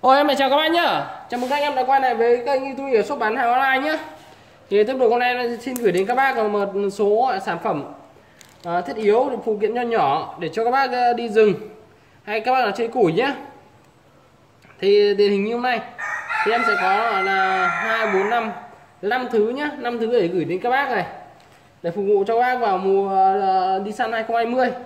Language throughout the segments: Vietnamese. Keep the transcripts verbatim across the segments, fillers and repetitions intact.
Ôi em chào các bác nhá. Chào mừng các anh em đã quay lại với kênh YouTube ở shop bán hàng online nhá. Thì tiếp tục hôm nay xin gửi đến các bác một số sản phẩm à, thiết yếu, phụ kiện nho nhỏ để cho các bác đi rừng hay các bác là chơi củi nhá. Thì điển hình như hôm nay thì em sẽ có là hai bốn năm năm thứ nhá, năm thứ để gửi đến các bác này để phục vụ cho các bác vào mùa uh, đi săn hai không hai không.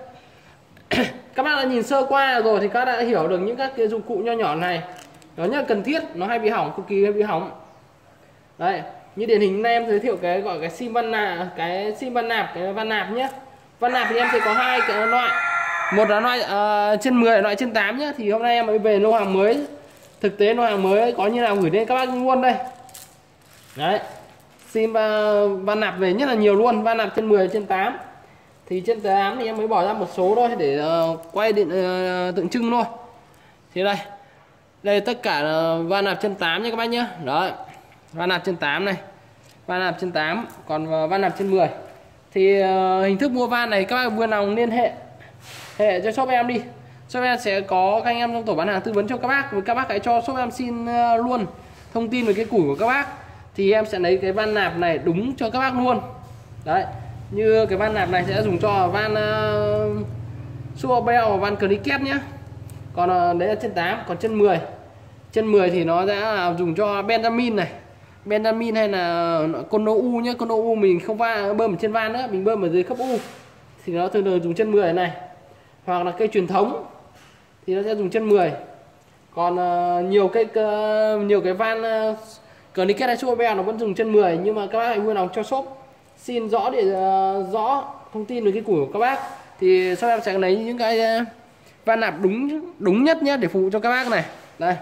Các bác đã nhìn sơ qua rồi thì các đã hiểu được những các cái dụng cụ nho nhỏ này nó rất cần thiết, nó hay bị hỏng, cực kỳ hay bị hỏng. Đấy, như điển hình này em giới thiệu cái gọi cái sim van nạp, cái sim van nạp, cái van nạp nhé. Van nạp thì em sẽ có hai cái loại, một là loại uh, trên mười, loại trên tám nhé. Thì hôm nay em mới về lô hàng mới, thực tế lô hàng mới có như nào gửi đến các bác luôn đây. Đấy, sim uh, van nạp về rất là nhiều luôn, van nạp trên mười, trên tám. Thì trên tám thì em mới bỏ ra một số thôi để uh, quay điện uh, tượng trưng thôi. Thì đây, đây tất cả là van nạp chân tám nha các bác nhé. Đó, van nạp chân tám này, van nạp chân tám, còn van nạp trên mười. Thì uh, hình thức mua van này các bác vui lòng liên hệ hệ cho shop em đi. Shop em sẽ có các anh em trong tổ bán hàng tư vấn cho các bác. Với các bác hãy cho shop em xin uh, luôn thông tin về cái củi của các bác. Thì em sẽ lấy cái van nạp này đúng cho các bác luôn. Đấy, như cái van nạp này sẽ dùng cho van uh, Super Bell và van Cricket nhé. Còn uh, đấy là chân tám, còn chân mười. Chân mười thì nó sẽ là dùng cho Benjamin này, Benjamin hay là Kono U nhé. Kono U mình không va bơm ở trên van nữa, mình bơm ở dưới khớp U. Thì nó thường thường dùng chân mười này. Hoặc là cây truyền thống thì nó sẽ dùng chân mười. Còn uh, nhiều cây uh, nhiều cái van uh, Cricket hay Super Bell nó vẫn dùng chân mười, nhưng mà các bác hãy vui lòng cho shop xin rõ để uh, rõ thông tin về cái củi của các bác. Thì shop em sẽ lấy những cái uh, van nạp đúng đúng nhất nhé để phục vụ cho các bác này. Đây,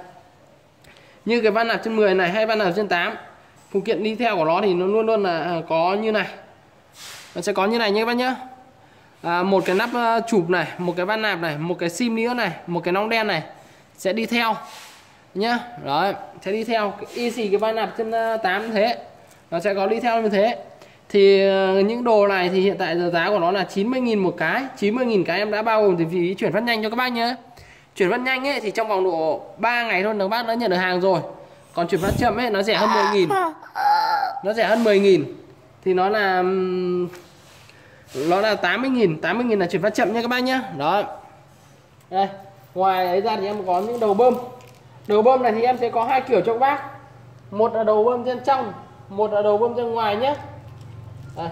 như cái van nạp trên mười này hay van nạp trên tám, phụ kiện đi theo của nó thì nó luôn luôn là có như này, nó sẽ có như này nhé các bác nhé. À, một cái nắp uh, chụp này, một cái van nạp này, một cái sim nữa này, một cái nong đen này sẽ đi theo nhá. Đó, sẽ đi theo y xì cái van nạp trên uh, tám như thế, nó sẽ có đi theo như thế. Thì uh, những đồ này thì hiện tại giờ giá của nó là chín mươi nghìn một cái. Chín mươi nghìn cái em đã bao gồm thì phí chuyển phát nhanh cho các bác nhé. Chuyển phát nhanh ấy thì trong vòng độ ba ngày thôi các bác đã nhận được hàng rồi. Còn chuyển phát chậm ấy nó rẻ hơn mười nghìn. Nó rẻ hơn mười nghìn. Thì nó là nó là tám mươi nghìn. tám mươi nghìn là chuyển phát chậm nha các bác nhé. Đó. Đây, ngoài ấy ra thì em có những đầu bơm. Đầu bơm này thì em sẽ có hai kiểu cho các bác. Một là đầu bơm trên trong, một là đầu bơm trên ngoài nhé. Đây.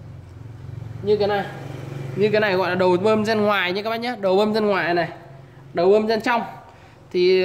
Như cái này. Như cái này gọi là đầu bơm trên ngoài nhé các bác nhé. Đầu bơm trên ngoài này, đầu bơm trên trong. Thì uh,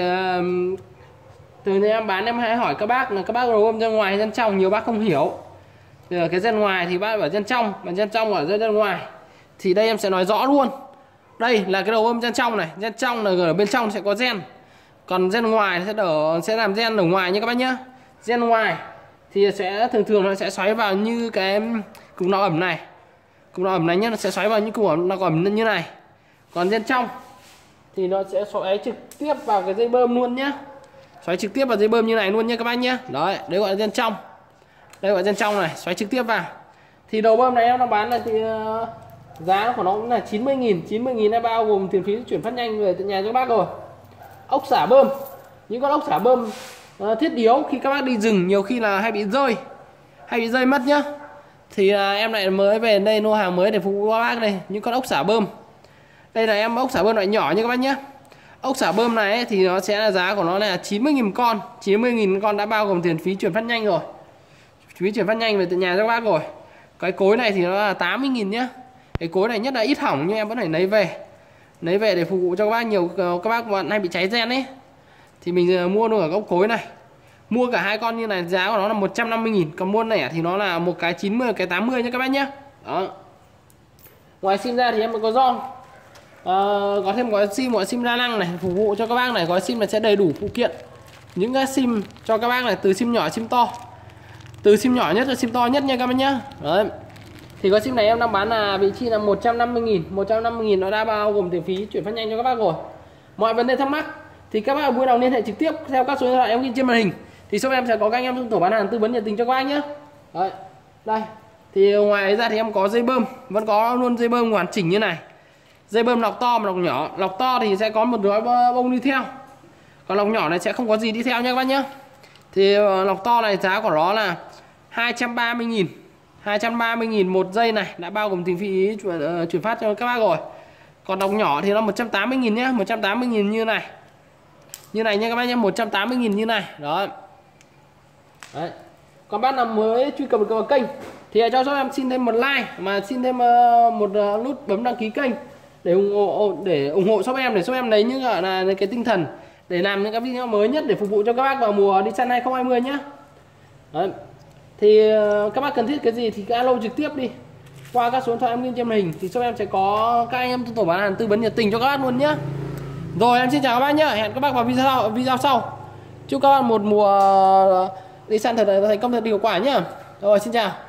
từ khi em bán em hãy hỏi các bác là các bác đầu bơm trên ngoài hay trên trong, nhiều bác không hiểu. Thì cái trên ngoài thì bác ở trên trong, mà trên trong ở trên ngoài. Thì đây em sẽ nói rõ luôn. Đây là cái đầu bơm trên trong này, trên trong là ở bên trong sẽ có gen. Còn gen ngoài sẽ đỡ sẽ làm gen ở ngoài nha các bác nhé. Gen ngoài thì sẽ thường thường nó sẽ xoáy vào như cái cục nọ ẩm này. Cục nọ ẩm này nhé, nó sẽ xoáy vào những cục nọ ẩm như này. Còn gen trong thì nó sẽ xoáy trực tiếp vào cái dây bơm luôn nhé. Xoáy trực tiếp vào dây bơm như này luôn nhé các bác nhé. Đấy, đấy gọi là gen trong. Đây gọi là gen trong này, xoáy trực tiếp vào. Thì đầu bơm này em nó bán là thì uh, giá của nó cũng là chín mươi nghìn. chín mươi nghìn đã bao gồm tiền phí chuyển phát nhanh về tận nhà cho các bác rồi. Ốc xả bơm. Những con ốc xả bơm uh, thiết yếu khi các bác đi rừng nhiều khi là hay bị rơi. Hay bị rơi mất nhá. Thì uh, em lại mới về đây mua hàng mới để phục vụ các bác đây, những con ốc xả bơm. Đây là em ốc xả bơm loại nhỏ nha các bác nhé. Ốc xả bơm này ấy, thì nó sẽ là giá của nó là chín mươi nghìn con. chín mươi nghìn con đã bao gồm tiền phí chuyển phát nhanh rồi. Phí chuyển phát nhanh về tận nhà cho các bác rồi. Cái cối này thì nó là tám mươi nghìn nhá. Cái cối này nhất là ít hỏng nhưng em vẫn phải lấy về. Lấy về để phục vụ cho các bác, nhiều các bác bạn hay bị cháy gen ấy. Thì mình mua được ở góc cối này. Mua cả hai con như này giá của nó là một trăm năm mươi nghìn. Còn mua lẻ thì nó là một cái chín mươi, cái tám mươi nha các bác nhé. Đó. Ngoài sim ra thì em có gioăng. À, có thêm gói sim, gói sim đa năng này phục vụ cho các bác này. Gói sim này sẽ đầy đủ phụ kiện, những cái sim cho các bác này, từ sim nhỏ sim to, từ sim nhỏ nhất là sim to nhất nha các bác nhá. Đấy. Thì gói sim này em đang bán là vị trí là một trăm năm mươi nghìn. Một trăm năm mươi nghìn nó đã bao gồm tiền phí chuyển phát nhanh cho các bác rồi. Mọi vấn đề thắc mắc thì các bác vui lòng liên hệ trực tiếp theo các số điện thoại em ghi trên màn hình. Thì shop em sẽ có các anh em trong tổ bán hàng tư vấn nhiệt tình cho các bác nhé. Đấy. Đây. Thì ngoài ra thì em có dây bơm, vẫn có luôn dây bơm hoàn chỉnh như này. Dây bơm lọc to và lọc nhỏ. Lọc to thì sẽ có một gói bông đi theo. Còn lọc nhỏ này sẽ không có gì đi theo nha các bác nhá. Thì lọc to này giá của nó là hai trăm ba mươi nghìn, hai trăm ba mươi nghìn một giây này, đã bao gồm tiền phí chuyển, uh, chuyển phát cho các bác rồi. Còn lọc nhỏ thì nó một trăm tám mươi nghìn nhá, một trăm tám mươi nghìn như này. Như này nha các bác nhá, một trăm tám mươi nghìn như này. Đó. Đấy. Còn bác nào mới truy cập vào kênh thì cho cho em xin thêm một like, mà xin thêm uh, một uh, nút bấm đăng ký kênh để ủng hộ để ủng hộ shop em, để shop em lấy những gọi là cái tinh thần để làm những cái video mới nhất để phục vụ cho các bác vào mùa đi săn hai không hai không nhé. Đấy. Thì uh, các bác cần thiết cái gì thì cứ alo trực tiếp đi qua các số điện thoại em ghi trên màn hình, thì shop em sẽ có các anh em tổ bán hàng tư vấn nhiệt tình cho các bác luôn nhé. Rồi em xin chào các bác nhé, hẹn các bác vào video sau, video sau. Chúc các bác một mùa đi săn thật là thành công, thật hiệu quả nhé. Rồi xin chào.